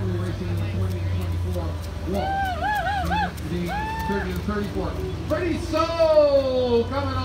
family racing in the 20 and 24 walk. The 30 and 34. Freddie So coming